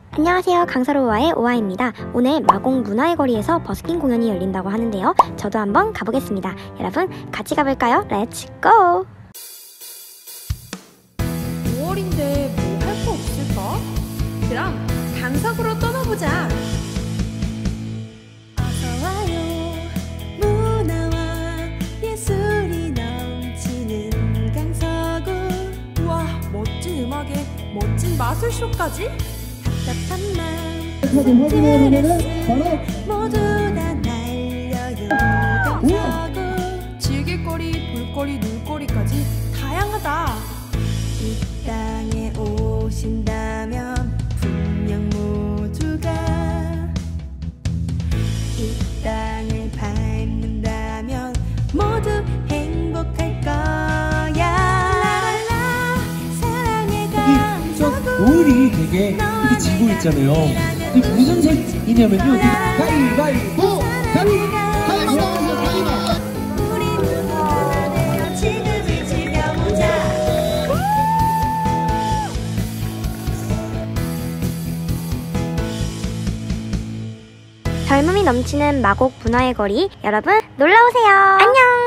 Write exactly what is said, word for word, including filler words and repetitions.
안녕하세요, 강서로우아의 오아입니다. 오늘 마곡 문화의 거리에서 버스킹 공연이 열린다고 하는데요, 저도 한번 가보겠습니다. 여러분 같이 가볼까요? 렛츠 고! 오월인데 뭐 할 거 없을까? 그럼 강석으로 떠나보자. 어서와요. 문화와 예술이 넘치는 강서구. 우와, 멋진 음악에 멋진 마술쇼까지? 답답한 맘 사진 확인해보면은 바로 모두 다 날려요. 강서구. 즐길거리, 볼거리, 놀거리까지 다양하다. 이 땅에 오신다면 분명 모두가 이 땅을 밟는다면 모두 행복할 거야. 라라라 사랑의 강서구. 노을이 되게 이렇게 지고 있잖아요. 이게 무슨 색이냐면요, 이게 가위바위보! 가위! 우리 누구나 되어 지금을 즐겨보자. 젊음이 넘치는 마곡 문화의 거리, 여러분 놀러오세요. 안녕!